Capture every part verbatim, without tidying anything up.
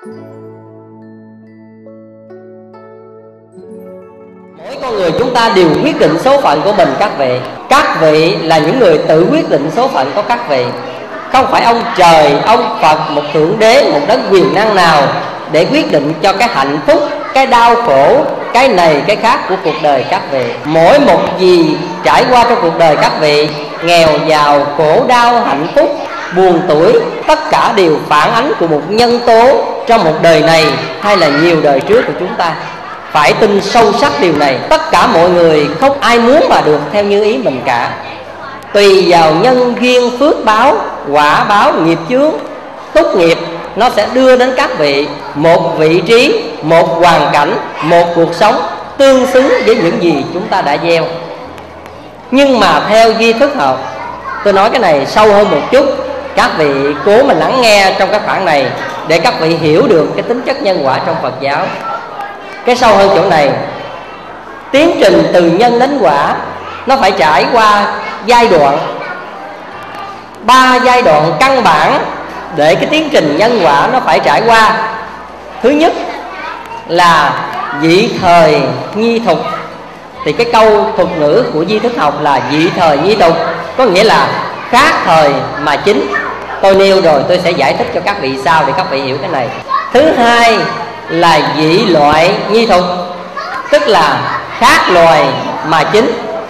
Mỗi con người chúng ta đều quyết định số phận của mình các vị. Các vị là những người tự quyết định số phận của các vị. Không phải ông trời, ông Phật, một thượng đế, một đấng quyền năng nào để quyết định cho cái hạnh phúc, cái đau khổ, cái này cái khác của cuộc đời các vị. Mỗi một gì trải qua trong cuộc đời các vị, nghèo giàu, khổ đau, hạnh phúc, buồn tuổi, tất cả đều phản ánh của một nhân tố trong một đời này hay là nhiều đời trước của chúng ta. Phải tin sâu sắc điều này. Tất cả mọi người không ai muốn mà được theo như ý mình cả. Tùy vào nhân duyên phước báo, quả báo, nghiệp chướng, túc nghiệp, nó sẽ đưa đến các vị một vị trí, một hoàn cảnh, một cuộc sống tương xứng với những gì chúng ta đã gieo. Nhưng mà theo duy thức học, tôi nói cái này sâu hơn một chút, các vị cố mà lắng nghe trong các khoảng này để các vị hiểu được cái tính chất nhân quả trong Phật giáo. Cái sâu hơn chỗ này, tiến trình từ nhân đến quả nó phải trải qua giai đoạn, ba giai đoạn căn bản để cái tiến trình nhân quả nó phải trải qua. Thứ nhất là dị thời nhi thục. Thì cái câu thuật ngữ của di thức học là dị thời nhi thục, có nghĩa là khác thời mà chính. Tôi nêu rồi, tôi sẽ giải thích cho các vị sau để các vị hiểu cái này. Thứ hai là dị loại nhi thục, tức là khác loài mà chính.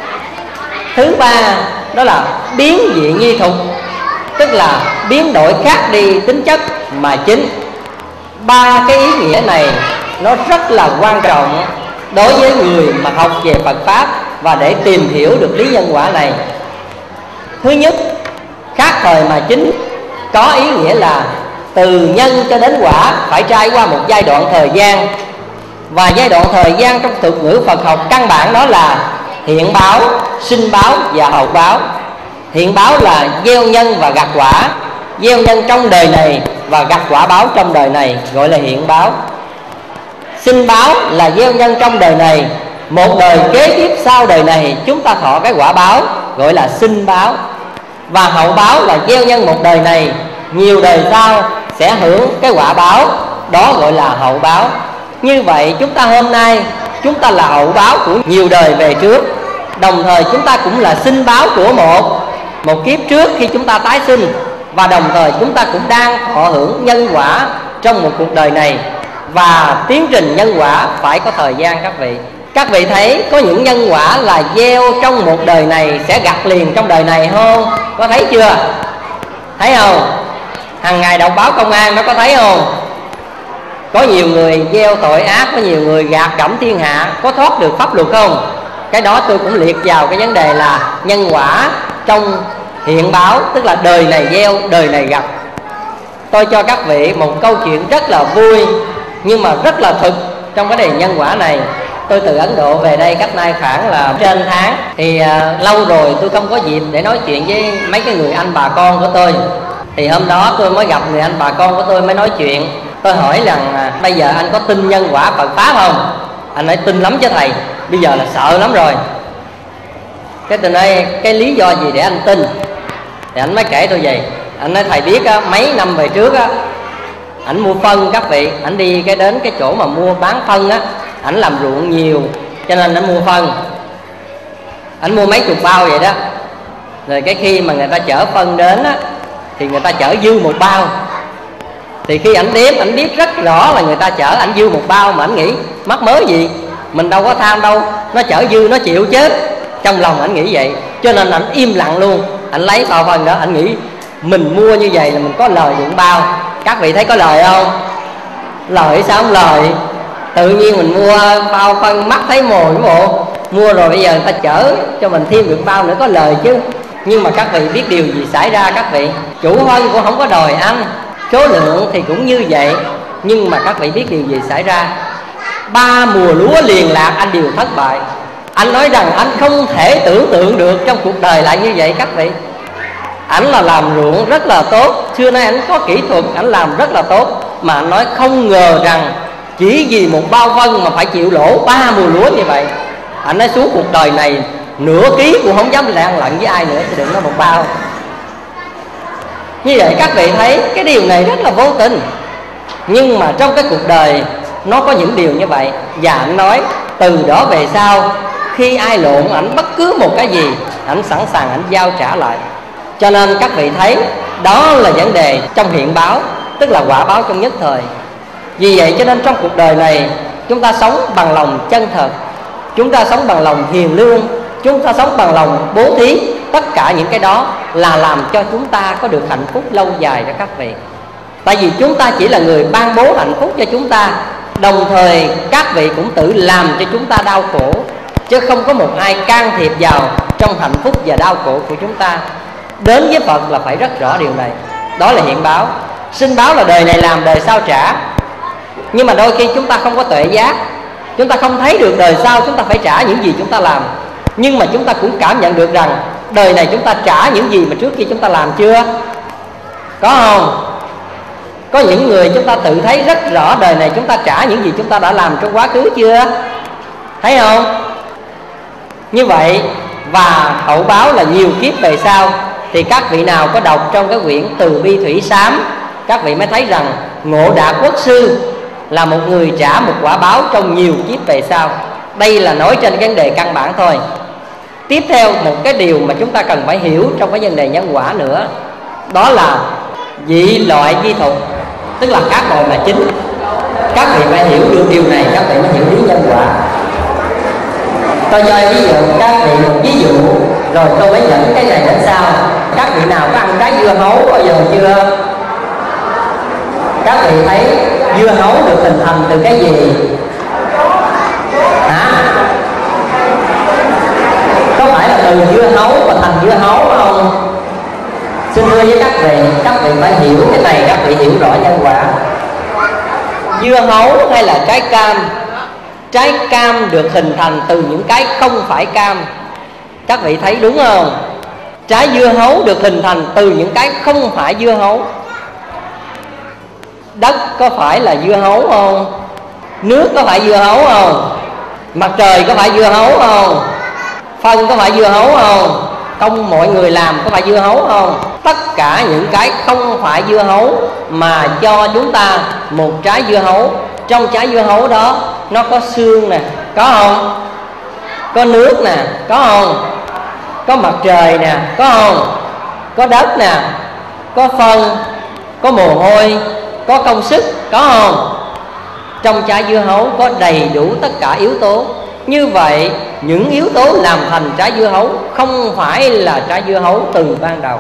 Thứ ba đó là biến dị nhi thục, tức là biến đổi khác đi tính chất mà chính. Ba cái ý nghĩa này nó rất là quan trọng đối với người mà học về Phật Pháp và để tìm hiểu được lý nhân quả này. Thứ nhất, khác thời mà chính có ý nghĩa là từ nhân cho đến quả phải trải qua một giai đoạn thời gian. Và giai đoạn thời gian trong thuật ngữ Phật học căn bản đó là hiện báo, sinh báo và hậu báo. Hiện báo là gieo nhân và gặt quả, gieo nhân trong đời này và gặt quả báo trong đời này, gọi là hiện báo. Sinh báo là gieo nhân trong đời này, một đời kế tiếp sau đời này chúng ta thọ cái quả báo, gọi là sinh báo. Và hậu báo là gieo nhân một đời này, nhiều đời sau sẽ hưởng cái quả báo, đó gọi là hậu báo. Như vậy chúng ta hôm nay chúng ta là hậu báo của nhiều đời về trước, đồng thời chúng ta cũng là sinh báo của một một kiếp trước khi chúng ta tái sinh, và đồng thời chúng ta cũng đang thọ hưởng nhân quả trong một cuộc đời này. Và tiến trình nhân quả phải có thời gian các vị. Các vị thấy có những nhân quả là gieo trong một đời này sẽ gặt liền trong đời này không? Có thấy chưa? Thấy không? Hằng ngày đọc báo công an nó có thấy không? Có nhiều người gieo tội ác, có nhiều người gạt gẫm thiên hạ, có thoát được pháp luật không? Cái đó tôi cũng liệt vào cái vấn đề là nhân quả trong hiện báo, tức là đời này gieo, đời này gặp. Tôi cho các vị một câu chuyện rất là vui nhưng mà rất là thực trong cái đề nhân quả này. Tôi từ Ấn Độ về đây cách nay khoảng là trên tháng. Thì à, lâu rồi tôi không có dịp để nói chuyện với mấy cái người anh bà con của tôi. Thì hôm đó tôi mới gặp người anh bà con của tôi mới nói chuyện. Tôi hỏi rằng à, bây giờ anh có tin nhân quả Phật Pháp không? Anh nói tin lắm chứ thầy, bây giờ là sợ lắm rồi. Cái tôi nói cái lý do gì để anh tin? Thì anh mới kể tôi vậy. Anh nói thầy biết á, mấy năm về trước á, ảnh mua phân các vị, ảnh đi cái đến cái chỗ mà mua bán phân á, ảnh làm ruộng nhiều cho nên ảnh mua phân, ảnh mua mấy chục bao vậy đó. Rồi cái khi mà người ta chở phân đến á thì người ta chở dư một bao. Thì khi ảnh đếm, ảnh biết rất rõ là người ta chở ảnh dư một bao, mà ảnh nghĩ mắc mớ gì, mình đâu có tham đâu, nó chở dư nó chịu chết. Trong lòng ảnh nghĩ vậy, cho nên ảnh im lặng luôn. Ảnh lấy bao phân đó, ảnh nghĩ mình mua như vậy là mình có lời dụng bao. Các vị thấy có lời không? Lời sao không lời? Tự nhiên mình mua bao phân mắt thấy mồi bộ, mua rồi bây giờ người ta chở cho mình thêm được bao nữa có lời chứ. Nhưng mà các vị biết điều gì xảy ra các vị? Chủ phân cũng không có đòi ăn, số lượng thì cũng như vậy. Nhưng mà các vị biết điều gì xảy ra? Ba mùa lúa liền lạc anh đều thất bại. Anh nói rằng anh không thể tưởng tượng được trong cuộc đời lại như vậy các vị. Ảnh là làm ruộng rất là tốt, xưa nay ảnh có kỹ thuật, ảnh làm rất là tốt. Mà anh nói không ngờ rằng chỉ vì một bao phân mà phải chịu lỗ ba mùa lúa như vậy. Anh nói suốt cuộc đời này nửa ký cũng không dám lan lận với ai nữa, thì đừng nói một bao. Như vậy các vị thấy cái điều này rất là vô tình. Nhưng mà trong cái cuộc đời nó có những điều như vậy. Và anh nói từ đó về sau, khi ai lộn ảnh bất cứ một cái gì, ảnh sẵn sàng ảnh giao trả lại. Cho nên các vị thấy đó là vấn đề trong hiện báo, tức là quả báo trong nhất thời. Vì vậy cho nên trong cuộc đời này, chúng ta sống bằng lòng chân thật, chúng ta sống bằng lòng hiền lương, chúng ta sống bằng lòng bố thí. Tất cả những cái đó là làm cho chúng ta có được hạnh phúc lâu dài đó các vị. Tại vì chúng ta chỉ là người ban bố hạnh phúc cho chúng ta, đồng thời các vị cũng tự làm cho chúng ta đau khổ, chứ không có một ai can thiệp vào trong hạnh phúc và đau khổ của chúng ta. Đến với Phật là phải rất rõ điều này. Đó là hiện báo. Sinh báo là đời này làm đời sau trả. Nhưng mà đôi khi chúng ta không có tuệ giác, chúng ta không thấy được đời sau chúng ta phải trả những gì chúng ta làm. Nhưng mà chúng ta cũng cảm nhận được rằng đời này chúng ta trả những gì mà trước khi chúng ta làm chưa? Có không? Có những người chúng ta tự thấy rất rõ đời này chúng ta trả những gì chúng ta đã làm trong quá khứ chưa? Thấy không? Như vậy, và hậu báo là nhiều kiếp về sau. Thì các vị nào có đọc trong cái quyển Từ Bi Thủy Sám, các vị mới thấy rằng Ngộ Đạ Quốc Sư là một người trả một quả báo trong nhiều kiếp về sau. Đây là nói trên cái vấn đề căn bản thôi. Tiếp theo một cái điều mà chúng ta cần phải hiểu trong cái vấn đề nhân quả nữa, đó là dị loại di thục, tức là các loài mà chính. Các vị phải hiểu được điều này, các vị mới hiểu lý nhân quả. Tôi cho ví dụ các vị một ví dụ, rồi tôi mới dẫn cái này đến sau. Các vị nào có ăn trái dưa hấu bao giờ chưa? Các vị thấy dưa hấu được hình thành từ cái gì? Hả? Có phải là từ dưa hấu và thành dưa hấu không? Xin thưa với các vị, các vị phải hiểu cái này, các vị hiểu rõ nhân quả. Dưa hấu hay là trái cam? Trái cam được hình thành từ những cái không phải cam. Các vị thấy đúng không? Trái dưa hấu được hình thành từ những cái không phải dưa hấu. Đất có phải là dưa hấu không? Nước có phải dưa hấu không? Mặt trời có phải dưa hấu không? Phân có phải dưa hấu không? Công mọi người làm có phải dưa hấu không? Tất cả những cái không phải dưa hấu mà cho chúng ta một trái dưa hấu. Trong trái dưa hấu đó nó có xương nè, có không? Có nước nè, có không? Có mặt trời nè, có không? Có đất nè, có phân, có mồ hôi, có công sức, có không? Trong trái dưa hấu có đầy đủ tất cả yếu tố. Như vậy những yếu tố làm thành trái dưa hấu không phải là trái dưa hấu từ ban đầu.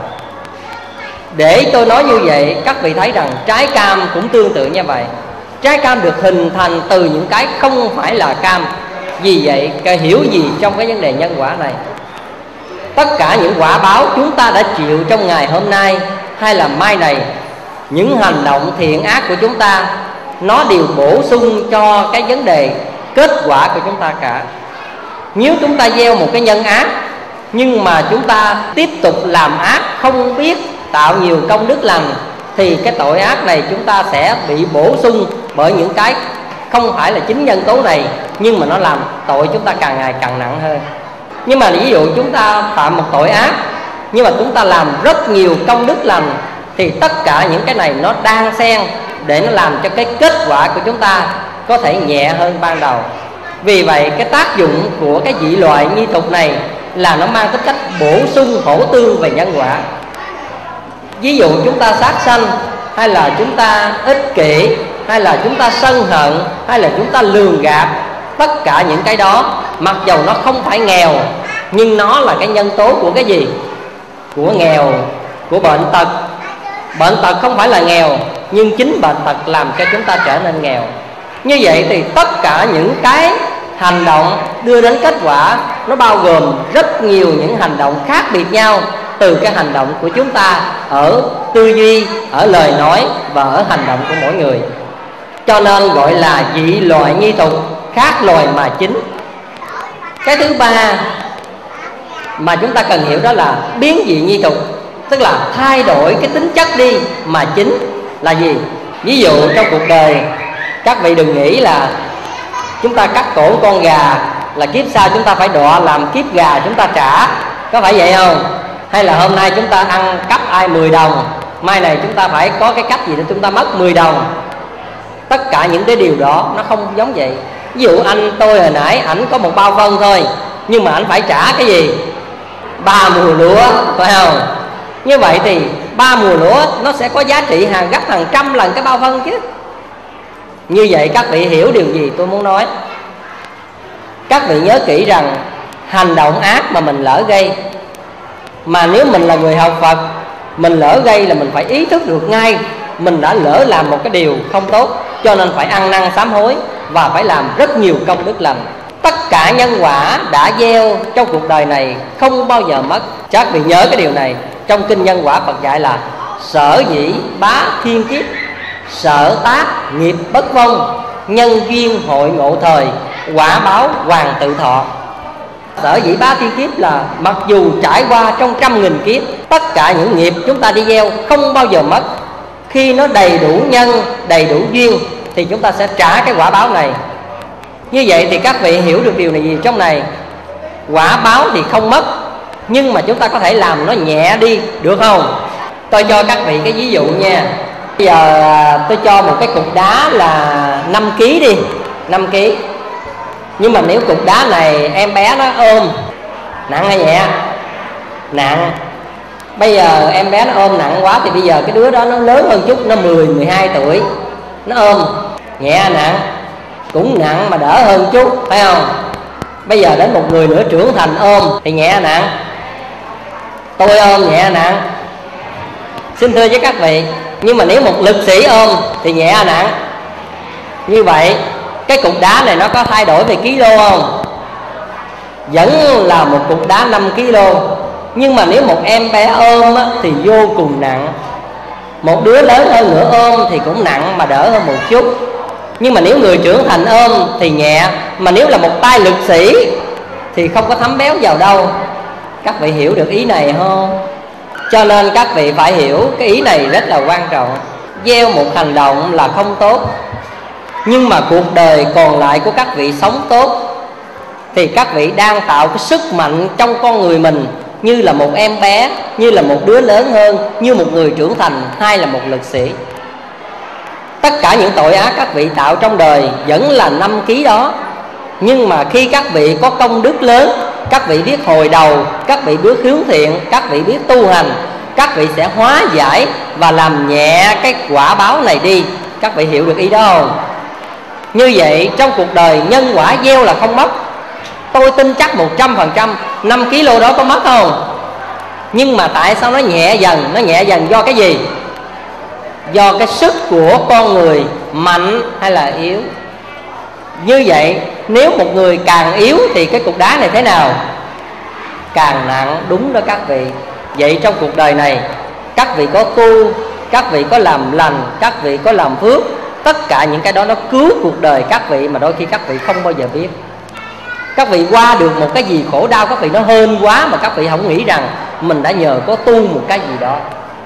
Để tôi nói như vậy, các vị thấy rằng trái cam cũng tương tự như vậy. Trái cam được hình thành từ những cái không phải là cam. Vì vậy, cái hiểu gì trong cái vấn đề nhân quả này? Tất cả những quả báo chúng ta đã chịu trong ngày hôm nay hay là mai này, những hành động thiện ác của chúng ta, nó đều bổ sung cho cái vấn đề kết quả của chúng ta cả. Nếu chúng ta gieo một cái nhân ác, nhưng mà chúng ta tiếp tục làm ác, không biết tạo nhiều công đức lành, thì cái tội ác này chúng ta sẽ bị bổ sung bởi những cái không phải là chính nhân tố này, nhưng mà nó làm tội chúng ta càng ngày càng nặng hơn. Nhưng mà ví dụ chúng ta phạm một tội ác, nhưng mà chúng ta làm rất nhiều công đức lành, thì tất cả những cái này nó đan xen để nó làm cho cái kết quả của chúng ta có thể nhẹ hơn ban đầu. Vì vậy cái tác dụng của cái dị loại nhi tục này là nó mang tính cách bổ sung hỗ tương về nhân quả. Ví dụ chúng ta sát sanh, hay là chúng ta ích kỷ, hay là chúng ta sân hận, hay là chúng ta lường gạt, tất cả những cái đó mặc dầu nó không phải nghèo, nhưng nó là cái nhân tố của cái gì? Của nghèo, của bệnh tật. Bệnh tật không phải là nghèo, nhưng chính bệnh tật làm cho chúng ta trở nên nghèo. Như vậy thì tất cả những cái hành động đưa đến kết quả nó bao gồm rất nhiều những hành động khác biệt nhau, từ cái hành động của chúng ta ở tư duy, ở lời nói và ở hành động của mỗi người. Cho nên gọi là dị loại nhi tục, khác loài mà chính. Cái thứ ba mà chúng ta cần hiểu đó là biến dị nhi tục, tức là thay đổi cái tính chất đi mà chính là gì? Ví dụ trong cuộc đời, các vị đừng nghĩ là chúng ta cắt cổ con gà là kiếp sau chúng ta phải đọa làm kiếp gà chúng ta trả. Có phải vậy không? Hay là hôm nay chúng ta ăn cắp ai mười đồng, mai này chúng ta phải có cái cách gì để chúng ta mất mười đồng. Tất cả những cái điều đó nó không giống vậy. Ví dụ anh tôi hồi nãy ảnh có một bao phân thôi, nhưng mà anh phải trả cái gì? Ba mùa lúa, phải không? Như vậy thì ba mùa lúa nó sẽ có giá trị hàng gấp hàng trăm lần cái bao phân chứ. Như vậy các vị hiểu điều gì tôi muốn nói? Các vị nhớ kỹ rằng hành động ác mà mình lỡ gây, mà nếu mình là người học Phật, mình lỡ gây là mình phải ý thức được ngay mình đã lỡ làm một cái điều không tốt, cho nên phải ăn năn sám hối và phải làm rất nhiều công đức lành. Tất cả nhân quả đã gieo trong cuộc đời này không bao giờ mất. Các vị nhớ cái điều này. Trong kinh Nhân Quả Phật dạy là sở dĩ bá thiên kiếp, sở tác nghiệp bất vong, nhân duyên hội ngộ thời, quả báo hoàng tự thọ. Sở dĩ bá thiên kiếp là mặc dù trải qua trong trăm nghìn kiếp, tất cả những nghiệp chúng ta đi gieo không bao giờ mất. Khi nó đầy đủ nhân, đầy đủ duyên thì chúng ta sẽ trả cái quả báo này. Như vậy thì các vị hiểu được điều này gì trong này? Quả báo thì không mất, nhưng mà chúng ta có thể làm nó nhẹ đi, được không? Tôi cho các vị cái ví dụ nha. Bây giờ tôi cho một cái cục đá là năm ki lô gam đi, năm ki lô gam. Nhưng mà nếu cục đá này em bé nó ôm, nặng hay nhẹ? Nặng. Bây giờ em bé nó ôm nặng quá thì bây giờ cái đứa đó nó lớn hơn chút, nó mười, mười hai tuổi, nó ôm nhẹ nặng, cũng nặng mà đỡ hơn chút, phải không? Bây giờ đến một người nữa trưởng thành ôm thì nhẹ nặng. Tôi ôm nhẹ nặng, xin thưa với các vị. Nhưng mà nếu một lực sĩ ôm thì nhẹ nặng. Như vậy cái cục đá này nó có thay đổi về ký lô không? Vẫn là một cục đá năm ki lô. Nhưng mà nếu một em bé ôm á, thì vô cùng nặng. Một đứa lớn hơn nữa ôm thì cũng nặng mà đỡ hơn một chút. Nhưng mà nếu người trưởng thành ôm thì nhẹ. Mà nếu là một tay lực sĩ thì không có thấm béo vào đâu. Các vị hiểu được ý này không? Cho nên các vị phải hiểu cái ý này rất là quan trọng. Gieo một hành động là không tốt, nhưng mà cuộc đời còn lại của các vị sống tốt thì các vị đang tạo cái sức mạnh trong con người mình, như là một em bé, như là một đứa lớn hơn, như một người trưởng thành, hay là một lực sĩ. Tất cả những tội ác các vị tạo trong đời vẫn là năm ký đó. Nhưng mà khi các vị có công đức lớn, các vị biết hồi đầu, các vị biết hướng thiện, các vị biết tu hành, các vị sẽ hóa giải và làm nhẹ cái quả báo này đi. Các vị hiểu được ý đó không? Như vậy trong cuộc đời nhân quả gieo là không mất. Tôi tin chắc một trăm phần trăm năm ki lô đó có mất không? Nhưng mà tại sao nó nhẹ dần? Nó nhẹ dần do cái gì? Do cái sức của con người mạnh hay là yếu. Như vậy nếu một người càng yếu thì cái cục đá này thế nào? Càng nặng, đúng đó các vị. Vậy trong cuộc đời này các vị có tu, các vị có làm lành, các vị có làm phước, tất cả những cái đó nó cứu cuộc đời các vị mà đôi khi các vị không bao giờ biết. Các vị qua được một cái gì khổ đau, các vị nó hên quá mà các vị không nghĩ rằng mình đã nhờ có tu một cái gì đó.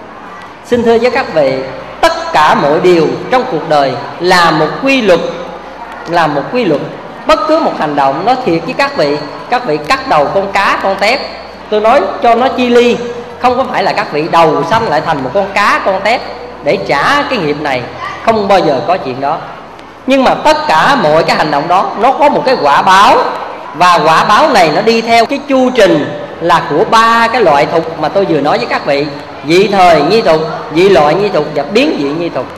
Xin thưa với các vị, tất cả mọi điều trong cuộc đời là một quy luật, là một quy luật. Bất cứ một hành động, nói thiệt với các vị, các vị cắt đầu con cá, con tép, tôi nói cho nó chi ly, không có phải là các vị đầu sanh lại thành một con cá, con tép để trả cái nghiệp này, không bao giờ có chuyện đó. Nhưng mà tất cả mọi cái hành động đó nó có một cái quả báo, và quả báo này nó đi theo cái chu trình là của ba cái loại thục mà tôi vừa nói với các vị: dị thời nhi thục, dị loại nhi thục và biến dị nhi thục.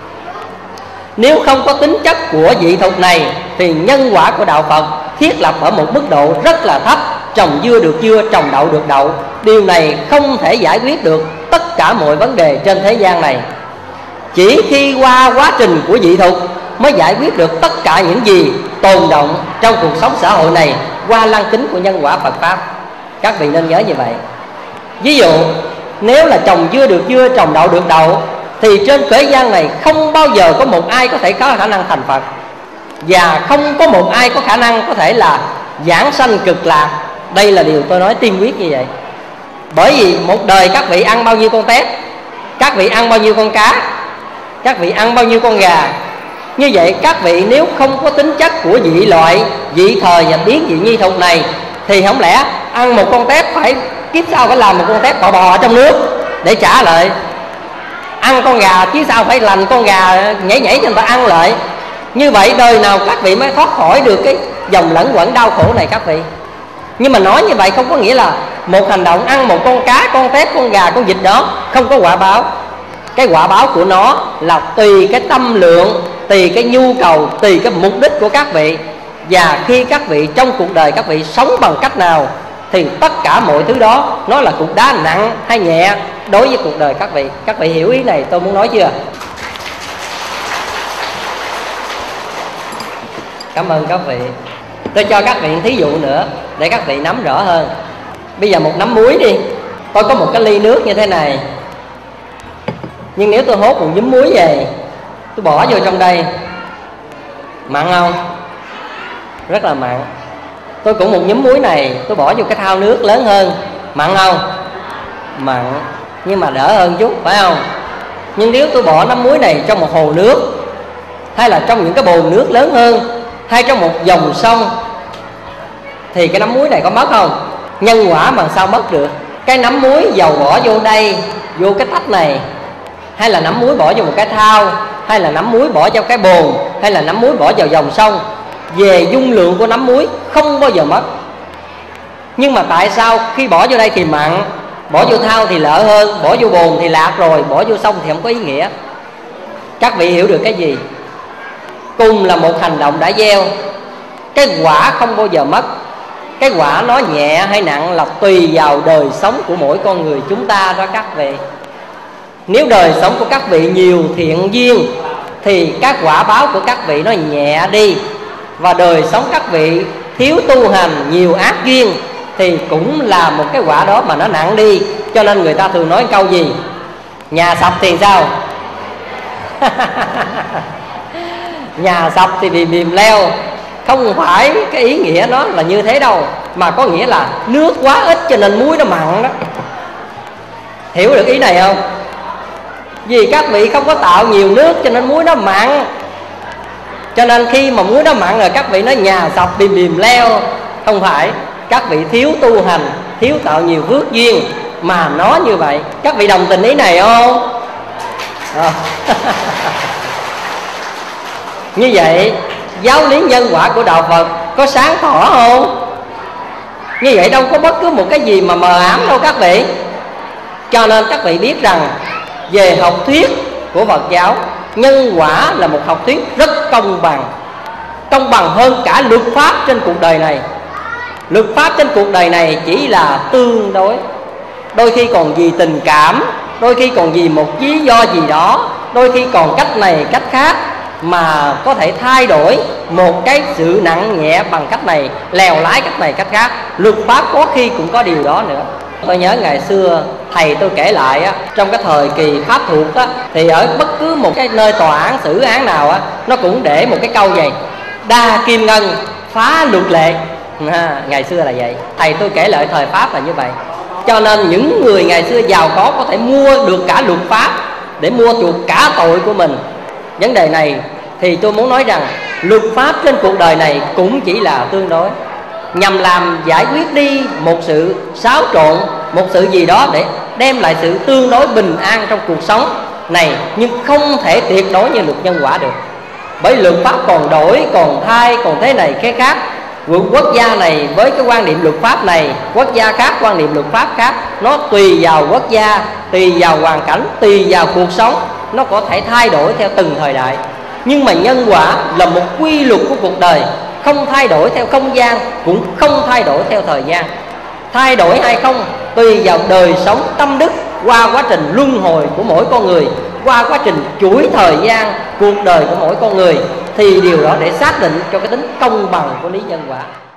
Nếu không có tính chất của dị thục này thì nhân quả của đạo Phật thiết lập ở một mức độ rất là thấp. Trồng dưa được dưa, trồng đậu được đậu. Điều này không thể giải quyết được tất cả mọi vấn đề trên thế gian này. Chỉ khi qua quá trình của dị thục mới giải quyết được tất cả những gì tồn động trong cuộc sống xã hội này qua lăng kính của nhân quả Phật Pháp. Các vị nên nhớ như vậy. Ví dụ nếu là trồng dưa được dưa, trồng đậu được đậu, thì trên thế gian này không bao giờ có một ai có thể có khả năng thành Phật, và không có một ai có khả năng có thể là giảng sanh cực lạc. Đây là điều tôi nói tiên quyết như vậy. Bởi vì một đời các vị ăn bao nhiêu con tép, các vị ăn bao nhiêu con cá, các vị ăn bao nhiêu con gà. Như vậy các vị nếu không có tính chất của dị loại, dị thời và biến dị nhi thục này, thì không lẽ ăn một con tép phải kiếp sau phải làm một con tép bò bò ở trong nước để trả lại. Ăn con gà kiếp sau phải lành con gà nhảy nhảy cho người ta ăn lại. Như vậy đời nào các vị mới thoát khỏi được cái dòng lẫn quẩn đau khổ này các vị. Nhưng mà nói như vậy không có nghĩa là một hành động ăn một con cá, con tép, con gà, con vịt đó không có quả báo. Cái quả báo của nó là tùy cái tâm lượng, tùy cái nhu cầu, tùy cái mục đích của các vị. Và khi các vị trong cuộc đời các vị sống bằng cách nào thì tất cả mọi thứ đó nó là cục đá nặng hay nhẹ đối với cuộc đời các vị. Các vị hiểu ý này tôi muốn nói chưa? Cảm ơn các vị. Tôi cho các vị thí dụ nữa để các vị nắm rõ hơn. Bây giờ một nắm muối đi. Tôi có một cái ly nước như thế này, nhưng nếu tôi hốt một nhúm muối về, tôi bỏ vô trong đây, mặn không? Rất là mặn. Tôi cũng một nhúm muối này, tôi bỏ vô cái thau nước lớn hơn, mặn không? Mặn, nhưng mà đỡ hơn chút, phải không? Nhưng nếu tôi bỏ nắm muối này trong một hồ nước, hay là trong những cái bồn nước lớn hơn, hay trong một dòng sông, thì cái nắm muối này có mất không? Nhân quả mà sao mất được? Cái nắm muối dầu bỏ vô đây, vô cái tách này, hay là nắm muối bỏ vô một cái thau, hay là nắm muối bỏ vào cái bồn, hay là nắm muối bỏ vào dòng sông, về dung lượng của nắm muối không bao giờ mất. Nhưng mà tại sao khi bỏ vô đây thì mặn, bỏ vô thau thì lợ hơn, bỏ vô bồn thì lạc rồi, bỏ vô sông thì không có ý nghĩa? Các vị hiểu được cái gì? Cùng là một hành động đã gieo, cái quả không bao giờ mất. Cái quả nó nhẹ hay nặng là tùy vào đời sống của mỗi con người chúng ta đó các vị. Nếu đời sống của các vị nhiều thiện duyên thì các quả báo của các vị nó nhẹ đi. Và đời sống các vị thiếu tu hành, nhiều ác duyên thì cũng là một cái quả đó mà nó nặng đi. Cho nên người ta thường nói câu gì? Nhà sập thì sao? Nhà sập thì bìm bìm leo. Không phải cái ý nghĩa nó là như thế đâu, mà có nghĩa là nước quá ít cho nên muối nó mặn đó. Hiểu được ý này không? Vì các vị không có tạo nhiều nước cho nên muối nó mặn. Cho nên khi mà muối nó mặn rồi các vị nói nhà sập bìm bìm leo. Không phải, các vị thiếu tu hành, thiếu tạo nhiều phước duyên mà nó như vậy. Các vị đồng tình ý này không? À. Như vậy giáo lý nhân quả của đạo Phật có sáng tỏ không? Như vậy đâu có bất cứ một cái gì mà mờ ám đâu các vị. Cho nên các vị biết rằng về học thuyết của Phật giáo, nhân quả là một học thuyết rất công bằng. Công bằng hơn cả luật pháp trên cuộc đời này. Luật pháp trên cuộc đời này chỉ là tương đối. Đôi khi còn vì tình cảm, đôi khi còn vì một lý do gì đó, đôi khi còn cách này cách khác, mà có thể thay đổi một cái sự nặng nhẹ bằng cách này, lèo lái cách này cách khác. Luật pháp có khi cũng có điều đó nữa. Tôi nhớ ngày xưa thầy tôi kể lại á, trong cái thời kỳ Pháp thuộc á, thì ở bất cứ một cái nơi tòa án xử án nào á, nó cũng để một cái câu vậy: đa kim ngân phá luật lệ. À, ngày xưa là vậy. Thầy tôi kể lại thời Pháp là như vậy. Cho nên những người ngày xưa giàu có có thể mua được cả luật pháp để mua chuộc cả tội của mình. Vấn đề này thì tôi muốn nói rằng luật pháp trên cuộc đời này cũng chỉ là tương đối, nhằm làm giải quyết đi một sự xáo trộn, một sự gì đó để đem lại sự tương đối bình an trong cuộc sống này, nhưng không thể tuyệt đối như luật nhân quả được. Bởi luật pháp còn đổi, còn thay, còn thế này cái khác. Quốc gia này với cái quan niệm luật pháp này, quốc gia khác quan niệm luật pháp khác. Nó tùy vào quốc gia, tùy vào hoàn cảnh, tùy vào cuộc sống, nó có thể thay đổi theo từng thời đại. Nhưng mà nhân quả là một quy luật của cuộc đời, không thay đổi theo không gian, cũng không thay đổi theo thời gian. Thay đổi hay không tùy vào đời sống tâm đức qua quá trình luân hồi của mỗi con người, qua quá trình chuỗi thời gian cuộc đời của mỗi con người, thì điều đó để xác định cho cái tính công bằng của lý nhân quả.